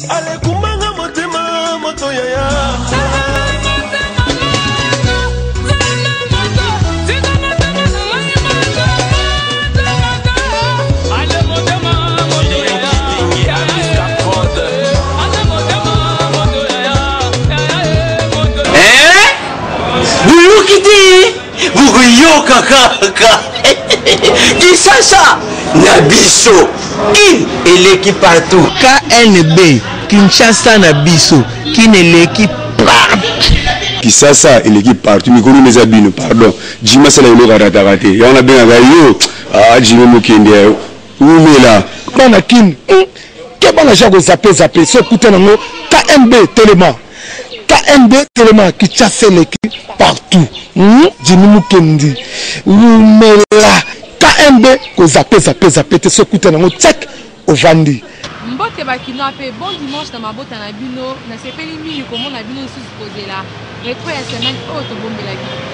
Ale kumanga motema moto yaya. Vuguyo kaka. Kisasa Nabiso Kin eleki partout. KNB Kinshasa Nabiso Kin eleki partout. Kisasa eleki partout. Mikolo les abino pardon. Jima sala yo raté. Ya on a bien yo. Ah Jima mokende. Oumela. Bana Kin. Ke bana jago zapé so kuta nango KNB Téléma. KNB Téléma Kinshasa eleki partout. Jimi mukendi. Oumela. KMB ko zapé te sokuta nango check ovandi. Mbote bakino ape bon dimanche na mabota na bino na sepeli mingi komo na bino sous poser là. Retro ya semaine auto bombela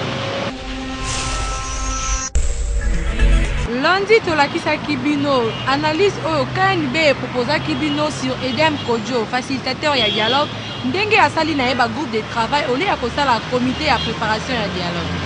gi. Lundi to la kisaki bino analyse oyo KNB proposa ki bino sur Edem Kojo facilitateur ya dialogue ndenge asali na eba groupe de travail ole ya kosala comité ya préparation ya dialogue.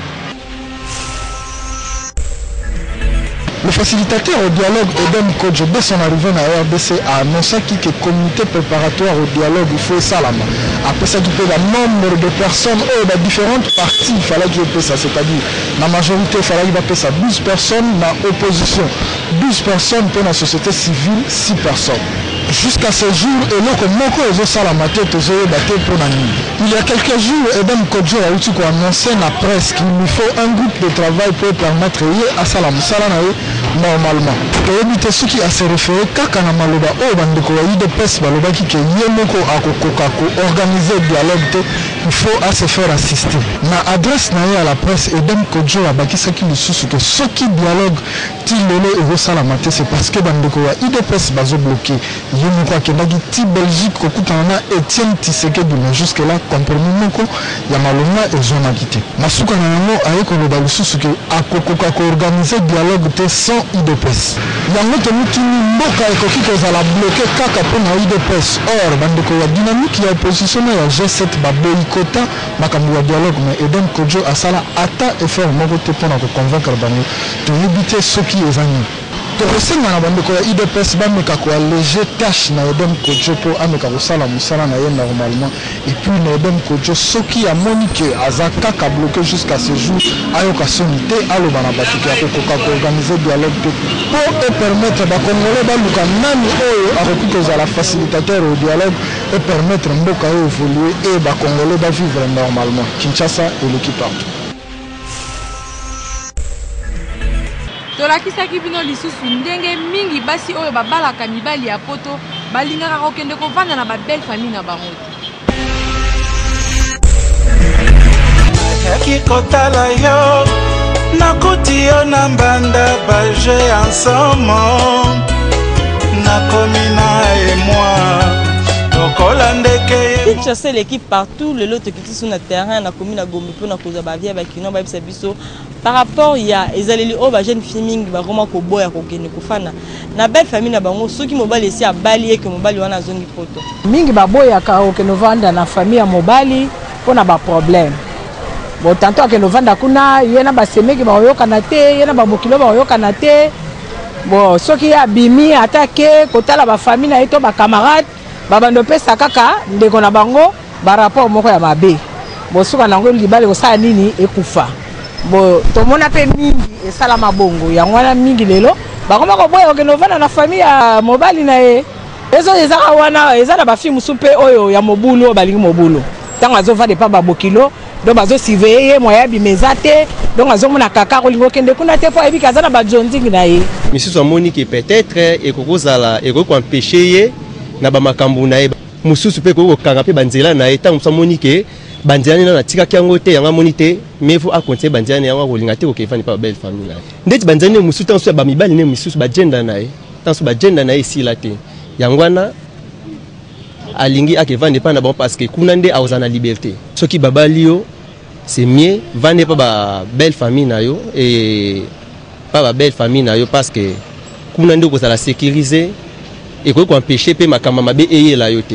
Le facilitateur au dialogue Edem Kojo, dès son arrivée à RDC, a annoncé que le comité préparatoire au dialogue, il faut ça là. Après ça, il y a un nombre de personnes, dans différentes parties, il fallait qu'il y ait ça. C'est-à-dire, la majorité, il fallait qu'il y ait ça. 12 personnes dans l'opposition, 12 personnes pour la société civile, 6 personnes. Jusqu'à ce jour, et là, comme moi, je suis à la matière, je suis battu pour la nuit. Il y a quelques jours, Edem Kojo a annoncé dans la presse qu'il nous faut un groupe de travail pour permettre à Salam Salanae normalement. Et éviter ceux qui a se référé kaka na maloba o bandeko ya UDPS baloba ki ke yemoko akokoka ko organiser dialogue, il faut à se faire assister. Na adresse na à la presse Edem Kojo abakisa ki lisusu que ceux qui dialogue ti lelo et sala maté c'est parce que bandeko ya UDPS bazo bloqué. Yemoko akendaki ti Belgique kokutana Etienne Tshisekedi mais jusque là compromis moko ya malonga et zona quitté. Masuka na yango ayeko loba lisusu que akokoka ko organiser dialogue te sans IDPS. Yango tomutuni mboka ekoki kozala bloqué kaka pona IDPS. Or bandeko ya dynamique ya opposition ya G7 ba boycota makambo ya dialogue mais Edem Kojo asala ata effort moko te pona ko convaincre bango to yebite soki ezani. Tokosenga na bandeko ya IDPS bameka ko alléger tâche na Edem Kojo po ameka ko sala musala na ye normalement et puis na Edem Kojo soki ya monique azaka bloqué jusqu'à ce jour ayoka sonité aloba na batuki ya kokoka ko organiser dialogue pour permettre ba congolais baluka nani oyo akoki kozala facilitateur au dialogue et permettre mboka évoluer et ba congolais ba vivre normalement. Kinshasa et l'équipe. Tolakisaki bino lisusu ndenge mingi basi oyo babalaka mibali ya poto balingaka kokende kovanda na babelle famille na bango. Yaki kotala yo nakuti yo na mbanda baje ensemble nakomi na moi. Kinshasa l'équipe partout, le lot qui est sur le terrain, na commune na Gombe pour na cause bavia ba kino ba biso par rapport il y a ezaleli o ba jeune filming ba vraiment ko boya ko kene ko fana na belle famille na bango ceux qui mobali esi a bali que mobali wana zongi poto mingi ba boya ka o keno vanda na famille mobali pona ba problème bon tanto ke no vanda kuna yena ba semeki ba yoka na te yena ba mokilo ba yoka na te bon ceux qui a bimi attaqué kotala ba famille na eto ba camarade babando pesa kaka ndeko na bango ba rapport moko ya mabe bo suka nango libale ko sa nini ekufa bo to mona pe mingi esala mabongo ya ngwana mingi lelo bakoma ko boya okeno vana na famille ya mobali na ye ezo ezaka wana ezala ba fi musupe oyo ya mobulu balingi mobulu tango azova de pa ba bokilo do bazo surveiller moya bimezate donc azomona kaka kolingo kende kuna te po ebi kazana ba jonzingi na ye misusu amoni que peut-être ekokozala ekoko empêcher ye na ba makambu na ye mususu pe ko kanga pe banzela na ye tango samoni ke banzela na tika kyango te yanga moni te mais faut a compter banzela yanga kolinga te ko kefani pa belle famille ndeti banzela mususu tanso ba mibali ne mususu ba gender na ye tanso ba gender na ye si la te yangwana alingi akevande pa na bon parce que kuna nde aozana liberté soki babali yo c'est mieux vande pa ba belle famille na yo et pas ba belle famille na yo parce que kuna nde ko la sécuriser et ko empêcher pe makama mabe eye la yo te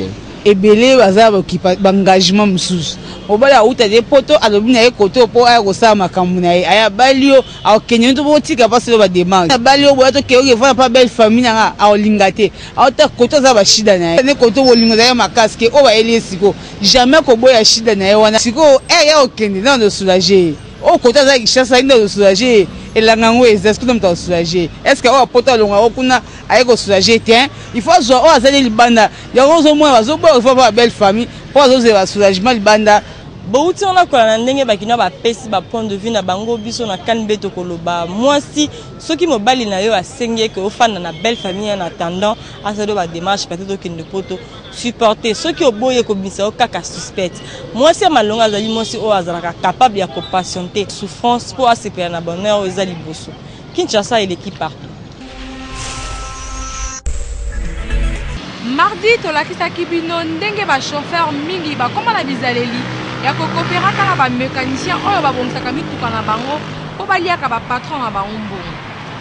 ebele baza engagement mususu mobali auta de poto alobi na ye koto po aya kosala makambo na ye aya balio aokende to botika pasi lo ba demande balio boya to ke okevana pa belle famille nanga aolinga te aota koto za ba shida na ye ne koto bolingo za ye makasi ke o ba eli siko jamais ko boya shida na ye wana siko ya okende na de soulager o koto za kishasa inde de soulager elangango est-ce que tu soulager est-ce que o poto longa okuna aye ko soulager tiens il faut zo o azali libanda yango zo mo bazo bo faut ba belle famille po zo ze soulagement libanda bauti on a kola na ndenge bakino ba pesi ba point de vue na bango biso na kanbe to koloba moi si soki mobali na yo asenge ke ofana na belle famille en attendant asado ba démarche peut-être kinde poto supporter soki oboye ko bisa o kaka suspect moi si malonga zali moi si o azalaka capable ya ko patienter souffrance pour aseper na bonheur ezali boso Kinshasa et l'équipe partout. Mardi tolakisaki bino ndenge ba chauffeur mingi ba koma na bizaleli ya kokopera kala ba mécanicien oyo babongisaka mituka na bango po baliaka ba patron na bango mbongo.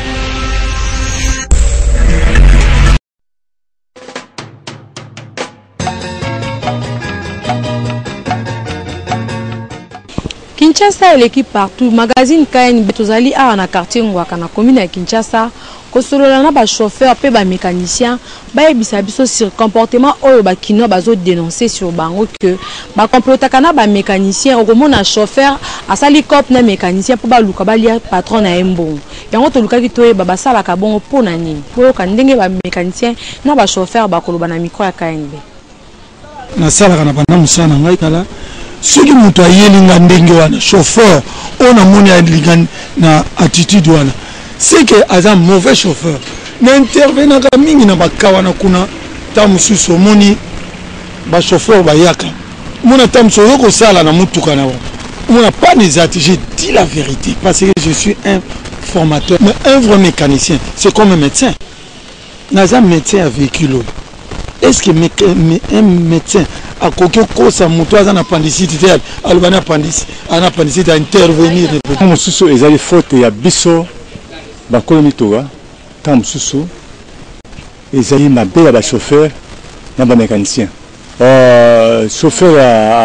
Kinshasa et l'équipe partout magazine KNB tozali awa na quartier Ngwaka na commune ya Kinshasa kosolola na ba chauffeur pe ba mécanicien ba yebisa biso sur comportement oyo ba kino bazo dénoncer sur bango que ba complotaka na ba mécanicien okomona chauffeur asali cop na mécanicien po ba luka ba lia patron na embongo yango to luka ki toye ba basala ka bongo po na nini po ka ndenge ba mécanicien na ba chauffeur ba koloba na micro ya KNB na sala kana bana musana ngai kala soki muto ayelinga ndenge wana chauffeur ona moni alinga na attitude wana c'est que un mauvais chauffeur n'intervenant ka mingi na bakawana kuna tamususu moni ba chauffeur bayaka mona tamuso yoko sala na mutuka na mona pas des attitudes, je dis la vérité parce que je suis un formateur mais un vrai mécanicien c'est comme un médecin naza médecin à véhicule est-ce que un médecin a coquille cosa mutoza na appendicite tel albana appendicite à intervenir mususu ezali faute ya biso bakolo mitoga tant mususu ezali mabe ya ba chauffeur na ba mécanicien chauffeur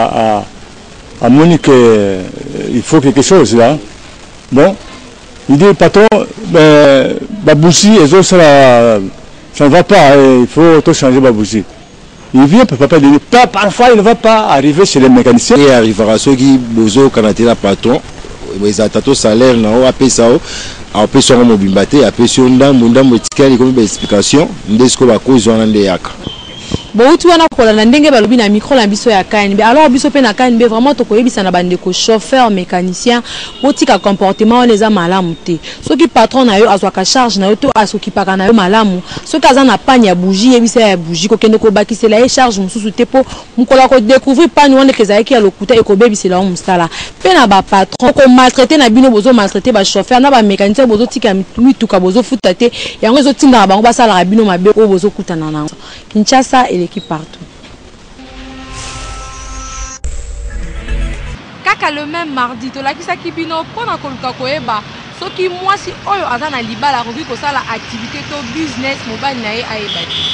a moni que il faut quelque chose là bon il dit patron ba bougie ezo ça ne va pas il faut tout changer ba bougie il vient papa dit parfois il ne va pas arriver chez les mécaniciens et arrivera ceux qui bozo canadier la patron mais atato salaire na o apesao après son mobimbate après son ndambo etikali comme explication ndesko ba cause wana nde yaka Bouti wana kola na ndenge balobi na micro na biso ya KNB alors biso pe na KNB vraiment to koyebisa na bandeko chauffeur mécanicien botika comportement les a malamu te soki patron na yo azwaka charge na yo to asokipaka na yo malamu soki aza na panne ya bougie yebisa ya bougie ko kende ko bakisela ye charge mususu te po mukola ko découvrir panne wana kezaki ya lokuta e ko bebisela musala pe na ba patron ko maltraiter na bino bozo maltraiter ba chauffeur na ba mécanicien bozo tika mituka bozo futa te yango ezo tinda bango basala bino mabe o bozo kutana na Kinshasa et l'équipe partout. Kaka le même mardi, to lakisa kibino pona koluka koeba soki mwasi oyo aza na libala koki kosala activité to business mobile na ye ayebaki.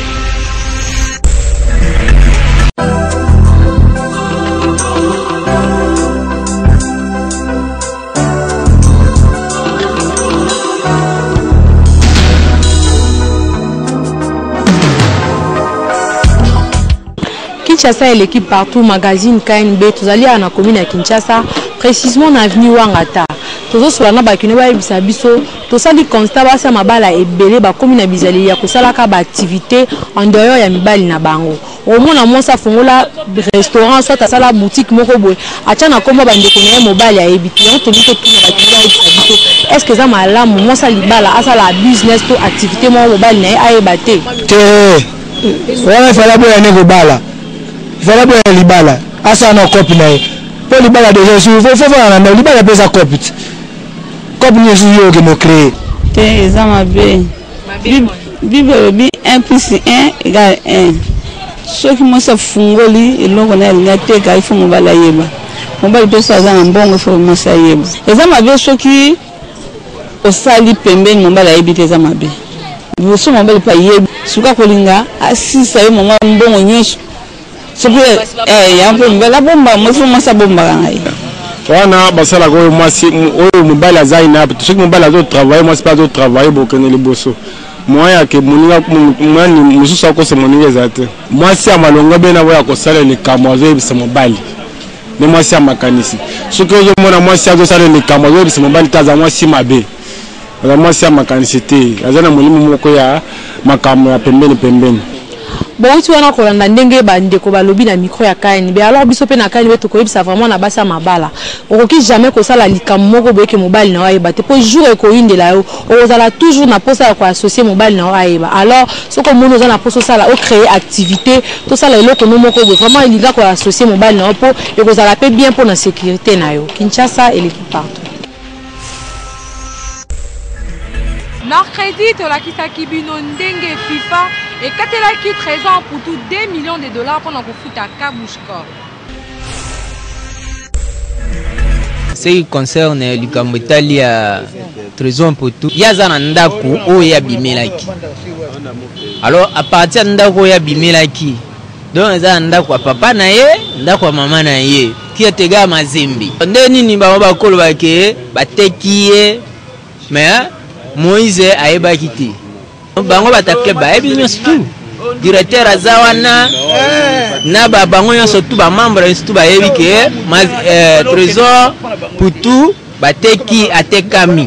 Kinshasa et l'équipe partout magazine KNB tozali na commune ya Kinshasa précisément na avenue Wangata tozo solana ba kine ba bisa biso tosali constat ba sa mabala ebele ba commune bizali ya kosala ka ba activité en dehors ya mibali na bango au mona monsa fongola restaurant soit sala boutique moko boy acha na komba ba ndeko na mobile ya ebiti on to bito tuna ba kine ba bisa biso est-ce que za malamu monsa libala asala business to activité mo mobile na ayebate te wana fala boya ne bala voilà bien libala asa na copie na pour libala déjà sur faut na libala pesa copie ni sur yo que mo créer te ezama be bible bi 1 plus 1 égale 1 soki mo sa fungoli elongo na linga te ka ifo mo bala yeba mo bala pesa za mbongo fo mo sa yeba ezama be soki osali pembeni mo bala yebi te ezama be boso mo bala pa yebi suka kolinga asisa yo mo mbongo nyeso ya mpe mbela bomba mofu mwasi abombaka ngai wana basalaka oyo mwasi oyo mobali aza inapte soki mobali azotravaille mwasi mpe azotravaille bokende liboso moyen yake moninga mwani mosusu akosa moninga eza te mwasi ya malonga be na boya kosala likambo azoyebisa mobali ne mwasi ya makanisi soki ozomona mwasi azosala likambo azoyebisa mobali te aza mwasi mabe aza mwasi ya makanisi te aza na molimo moko ya makambo ya pembeni bouti wana kolanda ndenge bandeko balobi na micro ya kani be alors biso pe na kani beto koyebisa vraiment na basa mabala okoki jamais kosala likambo moko boyeke mobali na wayeba te po jour ekoyindela yo okozala toujours na posa ya koassocier mobali na wayeba alors soko mono oza na posa osala o créer activité tosala eloko no moko boye vraiment elinga koassocier mobali na yo po ekozala pe bien po na sécurité na yo Kinshasa eleki partout. Mercredi, tolakisaki bino ndenge FIFA ekatelaki trésor pour tout 2 millions de dollars pendant kofuta Kabushkor. Ce qui concerne likambo etali ya trésor pour tout yaza na ndako oyo ya bimelaki. Alors à partir de ndako ya bimelaki donc eza na ndako ya papa na ye ndako ya mama na ye ki tega mazembe nde nini ba bakolo ke bateki ye mais Moïse ayebaki te bango batakle bayebi nyonso tu directeur aza wana na bango nyonso tu bamembre nyonso tu bayebi ke trésor putu bateki atekami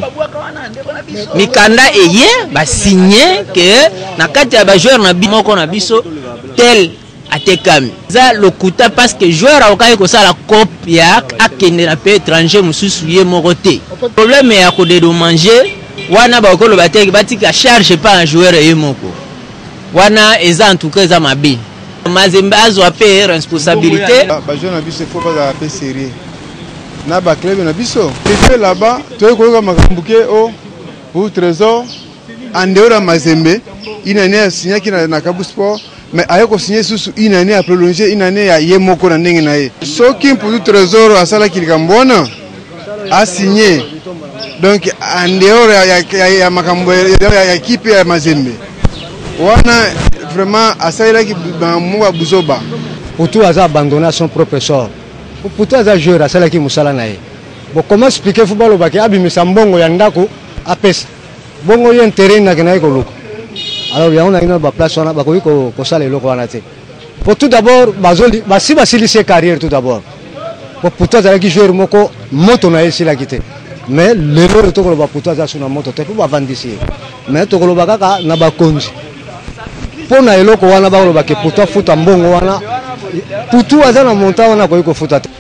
mikanda eye basinye ke na kati ya bajoueur na moko na biso tel atekami za lokuta parce que joueur akoki kosala cope ya akende na pays étranger mosusu ye moko te problème ya kodédommanger wana bakolo bateki batika charge pas un joueur et moko wana eza en tout cas eza mabe mazembe azwa pe responsabilité ba jeune na biso faut pas la sérieux na ba club na biso c'était là-bas toi ko makambuke o pour trésor en dehors de mazembe une année a signé qui na Kabu Sport mais ayoko signé sous une année a prolongé une année ya ye moko na ndenge na ye soki pour trésor asala kilikambona a signé donc en dehors ya makambo ya équipe ya mazembe wana vraiment asaila ki mwa buzoba Poutou a abandonné son propre sort Poutou a joué asala ki musala na ye bon comment expliquer football baki abimisa mbongo ya ndako apesa bongo ye intérêt na kenaye ko loko alors ya on a une ba place wana ba ko sala eloko wana te pour tout d'abord bazoli basi basili carrière tout d'abord pour Poutou a ki joueur moko moto na ye sila kite mais l'erreur to ko ba Poutou a suna moto te pour ba vandisi mais to ko ba kaka na ba konzi pona eloko wana ba ko ba ke Poutou futa mbongo wana Poutou a na monta wana ko futa te.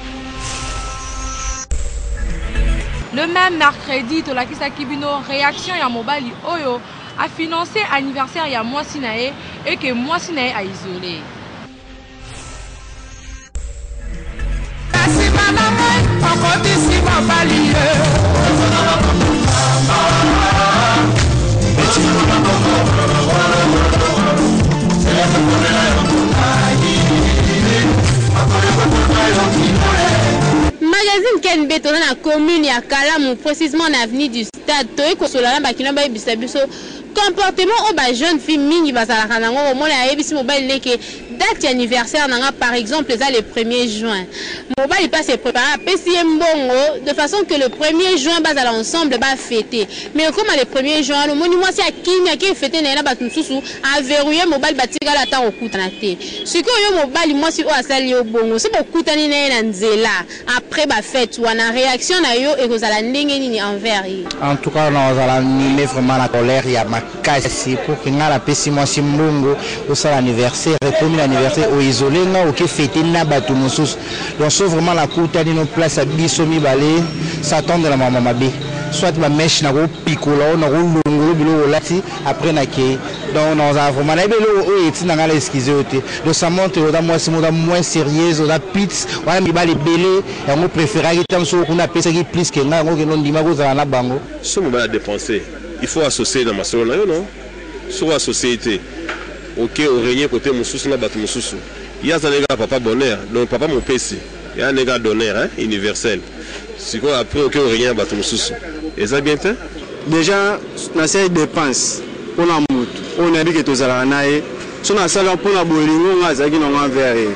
Le même mercredi, Tolakisa Kibino, réaction ya Mobali Oyo a financé anniversaire ya Mwasinae et que Mwasinae a isolé. Magazine Ken Beto dans la commune ya Kalamu, précisément en avenue du Stade, Toy Kosolala Bakina Baye Bisabiso, comportement au bas jeune fille mingi basala kanango au moins la ebisi mobile leke date anniversaire nanga par exemple ça le 1er juin. Mobile passe se préparer à PCM Bongo de façon que le 1er juin basala ensemble ba fêter. Mais comme le 1er juin le monument c'est à Kenya qui fêter na ba tususu a verrouiller mobile batika la ta okutana te. Siko yo mobile moi si o asali au Bongo c'est bokutani na nzela après ba fête ou na réaction na yo et kozala ndenge nini envers. En tout cas on va animer vraiment la colère ya kasi pour que ngala pesi moi simbongo au sala anniversaire premier anniversaire au isolé nga au fêter na batu mosus donc c'est vraiment la kuta de nos place à biso mi balé s'attendre la maman mabe soit ba mèche na ko picola na ko longolo bilo lati après na ke donc on a vraiment na belo o eti na ngala excuser ote donc ça montre au da moi c'est moins sérieuse au da pits wana mi balé belé et on préférer tant so kuna pesa ki plus que nga ngo ke non ndima ko za na bango ce moment à dépenser. Il faut associer dans ma solo non sur la société OK au régner côté mususu na batu mususu il y a un gars papa bonheur donc papa mon PC il y a un gars d'honneur hein universel c'est quoi après OK au régner batu mususu et ça bien fait déjà na ces dépenses pour la moto on a dit que tous ala nae so na sala pour la bolingo ngazaki na envers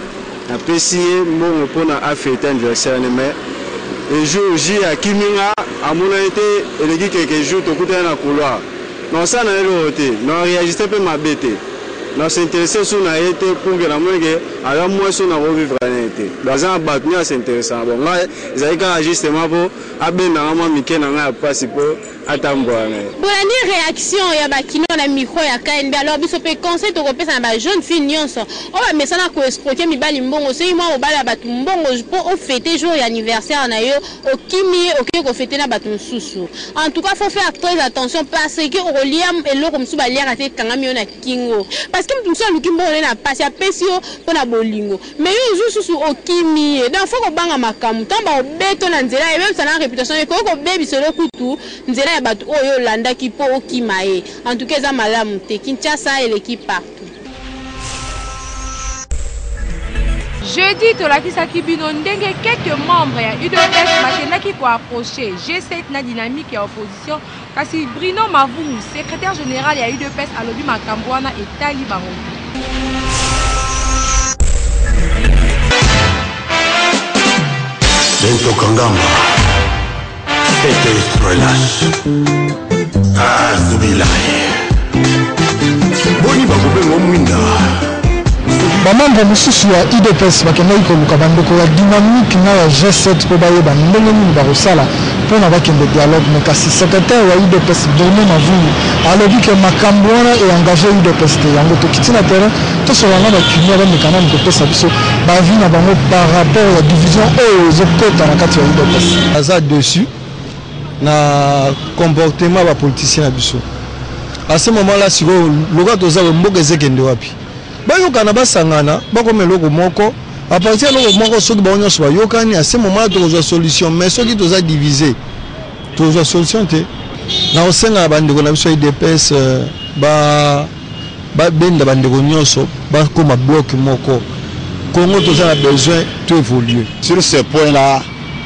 napesi ye mbongo mpona afete anniversaire ne mais le jour J akiminga amona ete eleki quelques jours tokutana na couloir non ça na eloko te non réagissait mpe mabe te non s'intéressait so na ye te pour que namoni ke ala moi so nakovivre na te baza na bato nio asintéressant bon ngai ezali kaka justement mpo abendanga mwa mike na ngai ya mpasi mpo atambola na ye bolandi réaction ya bakino na micro ya KNB alors biso mpe conseil tokopesa na bajeune fille nyonso oyo bamesana koescroke mibali mbongo soki mwa mobali ya bato mbongo mpo ofete jour ya anniversaire na yo okimi ye okoki kofete na bato mosusu en tout cas faut faire très attention parce que okolia eloko mosusu baliaka te ekangami yo na kingo parce que motu mosusu aluki mbongo ne na mpasi apesi yo mpo na bolingo mais yo jour susu okimi ye donc faut kobanga makambo ntango baobeto na nzela ebebisa na réputation ekoki kobebiselo kutu nzela ya bato oyo olandaki mpo okima ye en tout cas eza malamu te Kinshasa eleki partout. Jeudi tolakisaki bino ndenge quelques membres ya UDPS bakendaki koapproche G7 na dynamique ya opposition kasi Bruno Mavungu secrétaire général ya UDPS alobi makambo wana etali bango. Dentro Kangama Este Estroelas Azubilaye Boni bakubengo mwinda bamambo mosusu ya UDPS bakendaki koluka bandeko ya dynamique na ya G7 mpo bayeba ndenge nini bakosala mpona bakende dialogue me kasi secrétaire ya UDPS Bruno Mavungu alobi ke makambo wana eengage UDPS te yango tokiti na terrain tosolanga bakinia bamekana ni kopesa biso bavi na bango par rapport ya division oyo ezokota na kati ya UDPS aza dessus na comportement bapoliticien na biso à ce moment là sikoyo loka toza mboka ezekende wapi bayokana basangana bakoma eloko moko à partir de eloko moko soki bango nyonso bayokani à ce moment là tokozwa solution mais soki toza divisé tokozwa solution te na kosenga na bandeko na biso ya UDPS babenda bandeko nyonso bakoma bloc moko Congo toza na besoin to évoluer sur ce point là.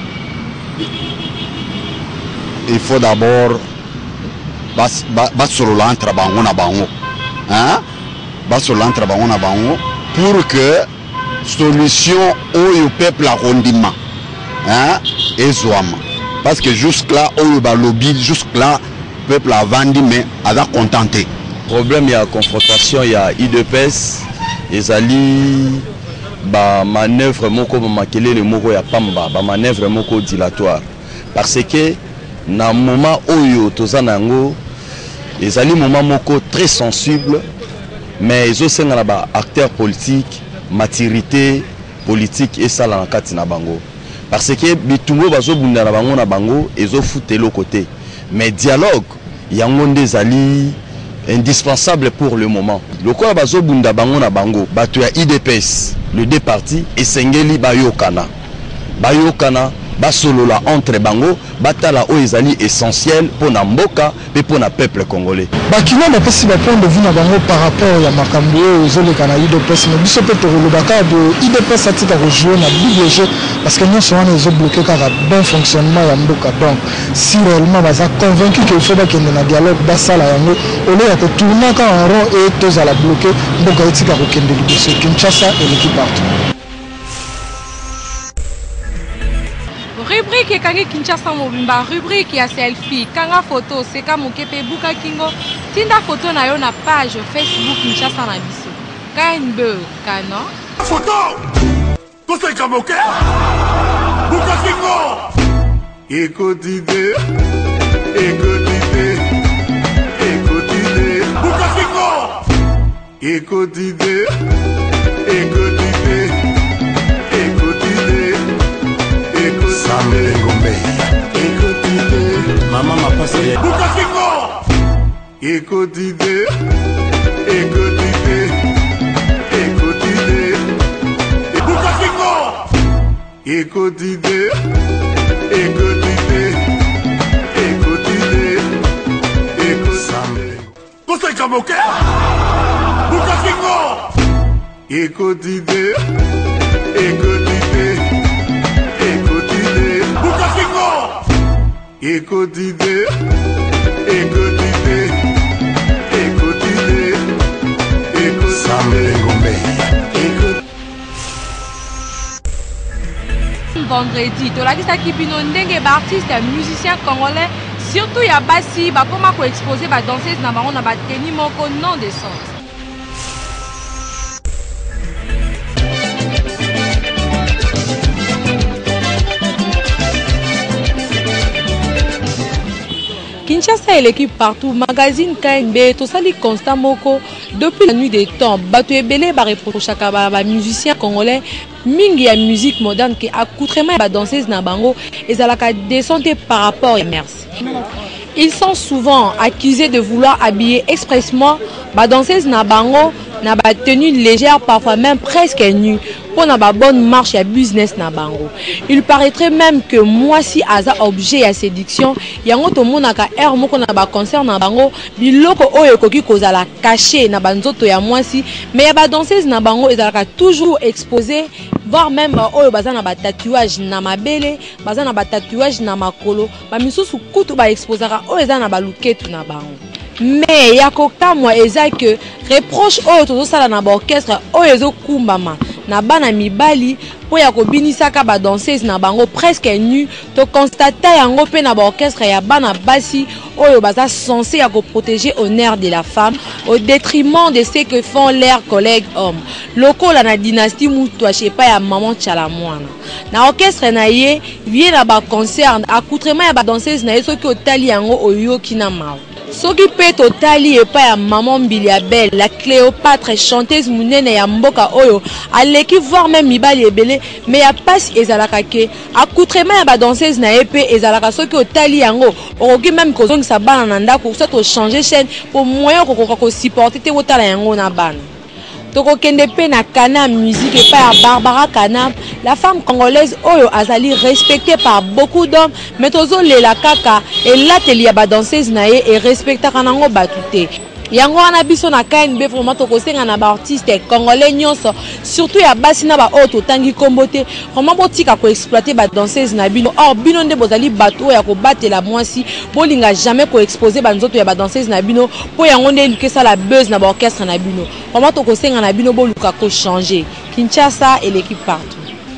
Il faut d'abord battre l'entre bango na bango, hein? Battre l'entre bango na bango pour que solution au peuple a rondima, hein? Et zoama. Parce que jusque là au lobby jusque là peuple a vendu mais a contenté. Problème il y a confrontation il y a UDPS ezali ba manœuvre moko makelele moko ya pamba ba manœuvre moko dilatoire parce que na moment oyo tozana ngo ezali moment moko très sensible mais ezosenga na ba acteurs politiques maturité politique et ça na kati na bango parce que bitumbo bazobunda na bango ezofuta le côté mais dialogue yango ndezali indispensable pour le moment lokola bazobunda bango na bango bato ya IDPS le deux partis esengeli bayokana basolola entre bango batala o ezali essentiel pour na mboka pe pour na peuple congolais bakino bapesi ba point de vue na bango par rapport ya makambo oyo ezoleka na UDPS mais biso pe tokolobaka de UDPS atika rejouer na double jeu parce que nyonso wana ezobloquer kaka bon fonctionnement ya mboka donc si réellement baza convaincu qu'il faut bakende na dialogue basala yango ole ya kotournaka en rond et tozala bloquer mboka etika kokende liboso Kinshasa et l'équipe partout. Rubrique ekangi Kinshasa mobimba rubrique ya selfie kanga photo seka mokepe buka kingo tinda photo na yo na page Facebook Kinshasa na biso KNB kana photo to seka moke buka kingo écoutez buka kingo écoutez Maman m'a passé Bukakingo écoutez Bukakingo écoutez Tosai kamoke Bukakingo écoutez écoutez vendredi tolakisaki bino ndenge baartiste musicien congolais surtout ya basi bakoma koexpose badanseuse na bango na bateni moko non de sens. Kinshasa et l'équipe partout, magazine KNB, tout ça les constat moko depuis la nuit des temps. Bato ebele ba reproche ba musicien congolais mingi ya musique moderne qui accoutrement ba danseuse na bango et ça la descente par rapport à merci. Ils sont souvent accusés de vouloir habiller expressement ba danseuse na bango na ba tenue légère parfois même presque nue pour na ba bonne marche ya business na bango. Il paraîtrait même que moi si aza objet à séduction yango to monaka air moko na ba concert na bango biloko oyo koki kozala caché na banzoto ya mwasi mais ya ba danseuse na bango ezalaka toujours exposé voire même oyo baza na ba tatouage na mabele baza na ba tatouage na makolo ba misusu kutu ba exposaka oyo eza na ba luketu na bango. Mais yakokta moi eza que reproche oyo to sala na ba orchestre oyo ezo kumbama na bana mibali po ya ko binisaka ba danseuse na bango presque nu to constater yango pe na ba orchestre ya bana basi oyo baza censé ya ko protéger honneur de la femme au détriment de ce que font leurs collègues hommes. Loko la na dynastie mutu a chepa ya maman Chalamwana. Na orchestre na ye vie na ba concert accoutrement ya ba danseuse na yeso ki otali yango oyo kina mawo. Soki pe totali epa ya maman Biliabel, la Cléopâtre chanteuse munene ya mboka oyo, aleki voir même mibali ebele, mais ya passe ezalaka ke, accoutrement ya ba danseuse na epe ezalaka soki otali yango, oroki même kozongisa bana na ndako, soit to changer chaîne pour moyen ko supporter te wotala yango na bana. Toko kende pe na Kana musique et pas à Barbara Kana, la femme congolaise oyo azali respectée par beaucoup d'hommes, mais tozo lela kaka et là teli ya ba danseuse na ye et respecta kanango batute. Yango wana biso na KNB vraiment toko senga na ba artiste congolais nyonso, surtout ya basi na ba oto tangi kombote, vraiment botika ko exploiter ba danseuse na bino. Or bino nde bozali bato ya ko batela mwasi, bolinga jamais ko exposer ba nzoto ya ba danseuse na bino, po yango nde luke ça la buzz na ba orchestre na bino. Vraiment toko senga na bino boluka ko changer. Kinshasa et l'équipe partout.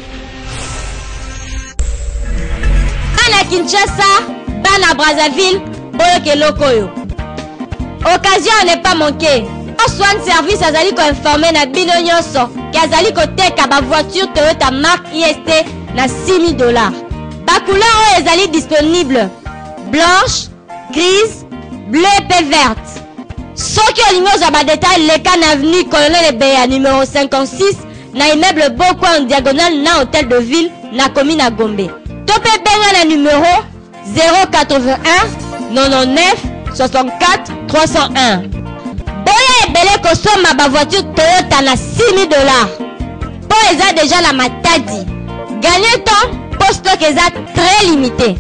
Bana Kinshasa, bana Brazzaville, boyo ke lokoyo. Occasion n'est pas manquée. Soin de service azali ko informer na bino nyonso ki azali ko teka ba voiture Toyota marque IST na $6,000. Ba couleur oyo ezali disponible: blanche, grise, bleue et verte. Soki olingi ozwa ba détail leka na avenue Colonel Ebeya numéro 56 na immeuble Boko en diagonale na hôtel de ville na commune à Gombe. Topé benga na numéro 081 99 64 301. Boya ebele kosoma ba voiture Toyota na $6,000. Po eza déjà la matadi. Gagner temps, post stock eza très limité.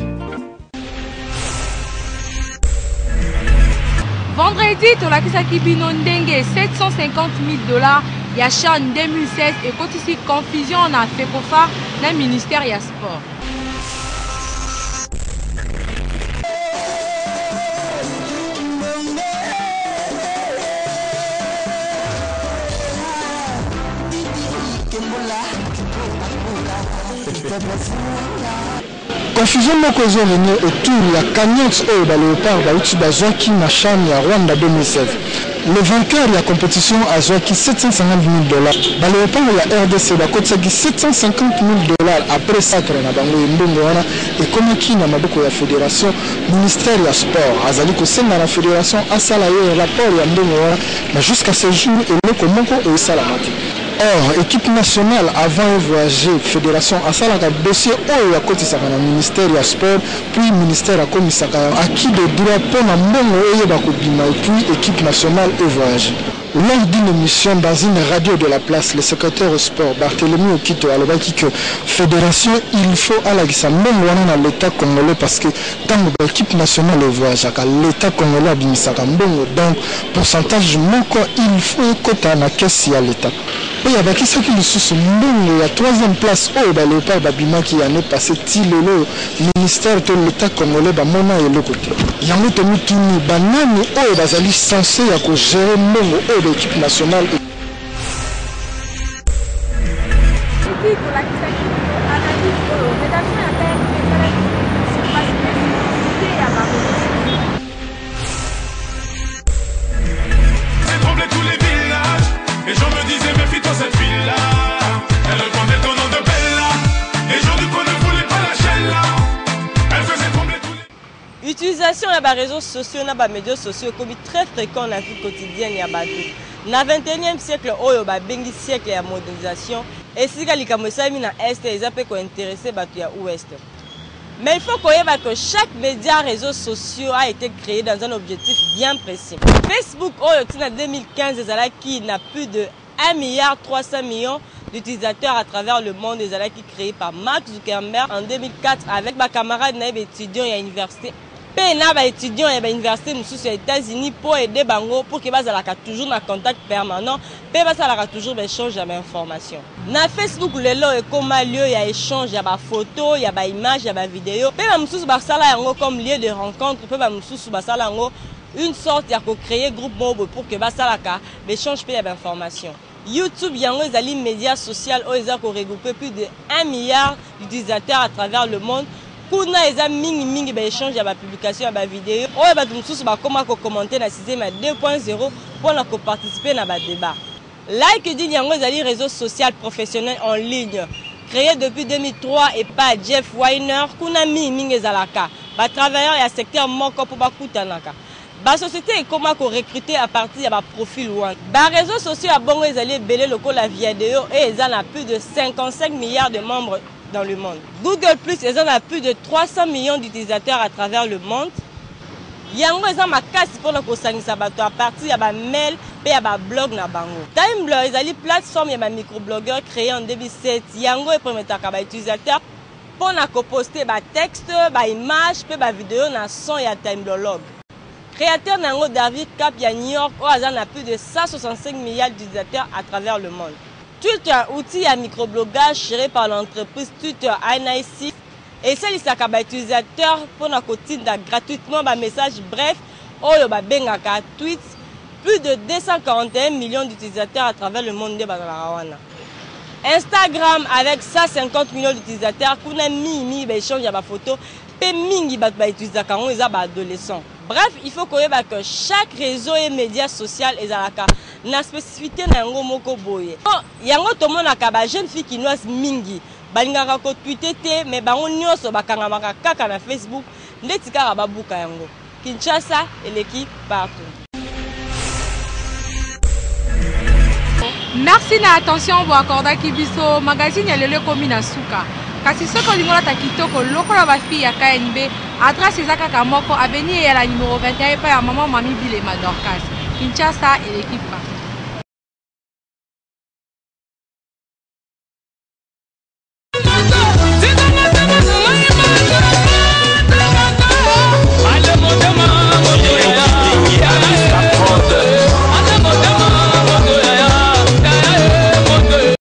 Vendredi, tolakisaki bino ndenge $750,000 ya CHAN 2016 et kotisi confusion na FECOFA na ministère ya sport. Confusion moko ezorene autour ya cagnotte oyo baleopard bauti bazwaki na CHAN ya Rwanda 2016. Le vainqueur ya compétition azwaki $750,000. Baleopard ya RDC bakotisaki $750,000 après sacre na bango embongo wana ekomaki na maboko ya fédération ministère ya sport. Azali kosenga na fédération asala ye rapport ya mbongo wana na jusqu'à ce jour eloko moko esalamaki. Or, équipe nationale avant de voyager, fédération asalaka dossier oyo ya kotisaka na ministère ya sport, puis ministère ya komisaka acquis de droit pour na mbongo oyo bakobima et puis équipe nationale et voyager. Lors d'une émission dans une radio de la place, le secrétaire au sport Barthélemy Okito alobaki que fédération il faut alakisa mbongo wana na l'état congolais parce que tant que l'équipe nationale et voyageaka l'état congolais abimisaka mbongo, donc pourcentage moko il faut kota na caisse ya l'état. Il y a qui lisusu mbongo ya 3e place oyo baleopard babimaki année passée tilelo ministère de l'état congolais bamona eloko te. Yango tomutuni banani oyo bazali censé ya ko gérer mbongo oyo l'équipe nationale. Analyse L'utilisation des réseaux sociaux et des médias sociaux est très fréquent dans la vie quotidienne. Dans le 21e siècle, le siècle de la modernisation, et si les gens sont dans l'Est, ils peuvent intéresser l'Ouest. Mais il faut que chaque média réseaux sociaux a été créé dans un objectif bien précis. Facebook, en 2015, qui n'a plus de 1,3 milliard d'utilisateurs à travers le monde, qui créé par Mark Zuckerberg en 2004 avec mes camarades étudiants à l'université. Et les étudiants à l'université aux États-Unis pour aider Bango pour qu'ils soient toujours en contact permanent et toujours échange d'informations. Dans Facebook, les lots est comme lieu, il y a échange, il y a des photos, il y a des images, il y a des vidéos. Et les comme lieu de rencontre, une sorte de créer groupe mobile pour que les échange d'informations. YouTube, il y a des médias sociaux où ils ont regroupé plus de 1 milliard d'utilisateurs à travers le monde. Kuna eza mingi échange ya publication ya vidéo oyo bato mususu bakoma ko commenter na système 2.0 pour participer na débat. LinkedIn yango ezali réseau social professionnel en ligne créé depuis 2003 et par Jeff Weiner. Kuna mingi ezalaka ba travailleurs ya secteur moko pour bakutanaka. Ba société ekoma ko recruter à partir ya profil wana. Ba réseaux sociaux ya bongo ezali belé lokola la vidéo et ils en a plus de 55 milliards de membres dans le monde. Google Plus, ils ont plus de 300 millions d'utilisateurs à travers le monde. Yango ils ont ma casse pour le kosangisa bato à partir de mail et de blog na bango. Timeblog, ils ont une plateforme de microblogueurs créée en 2007. Yango est permet à utilisateurs pour poster des textes, des images, des vidéos dans son et Timeblog. Créateur nango David Cap à New York, où ils ont plus de 165 milliards d'utilisateurs à travers le monde. Twitter, outil à microblogage géré par l'entreprise Twitter NIC et c'est les utilisateurs pour la quotidienne gratuitement des messages brefs ou le tweets. Plus de 241 millions d'utilisateurs à travers le monde de Barawana. Instagram avec 150 millions d'utilisateurs, qui a mis des échanges de photos, et mingi des utilisateurs qui sont adolescents. Bref, il faut que chaque réseau et média social est na spécificité na yango moko boye. Yango to mona ka ba jeune fille kinoise mingi. Balingaka ko tweeter te mais bango nyonso bakangamaka kaka na Facebook ndeti kaka babuka yango. Kinshasa et l'équipe partout. Merci na attention pour accorder kibiso magazine ya lelo komi na suka. Kasi soko lingola ta kitoko lokola ba fille ya KNB adresse ezaka ka moko avenue ya la numéro 21 pa ya maman Mami Bilema Dorcas. Kinshasa et l'équipe partout.